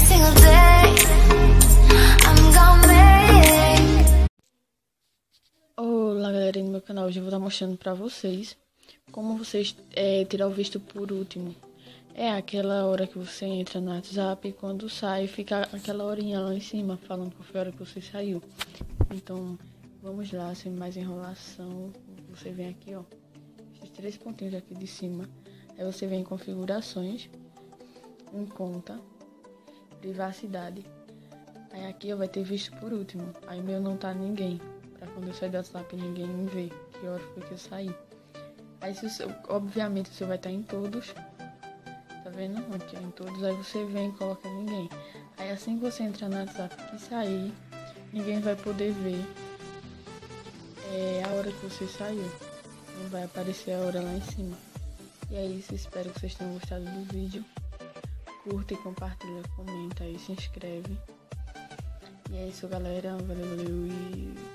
single day. I'm gonna make. Olá galera do meu canal, hoje eu vou estar mostrando pra vocês como vocês tirar o visto por último. É aquela hora que você entra no WhatsApp e quando sai fica aquela horinha lá em cima falando qual foi a hora que você saiu. Então vamos lá, sem mais enrolação, você vem aqui ó, esses 3 pontinhos aqui de cima, aí você vem em configurações, em conta, privacidade, aí aqui ó, vai ter visto por último, aí meu não tá ninguém. Pra quando eu sair do WhatsApp ninguém me vê que hora foi que eu saí. Aí obviamente o seu vai estar em todos. Tá vendo? Aqui em todos. Aí você vem e coloca ninguém. Aí assim que você entrar no WhatsApp e sair, ninguém vai poder ver a hora que você saiu. Não vai aparecer a hora lá em cima. E é isso, espero que vocês tenham gostado do vídeo. Curta e compartilha, comenta aí, se inscreve. E é isso galera, valeu e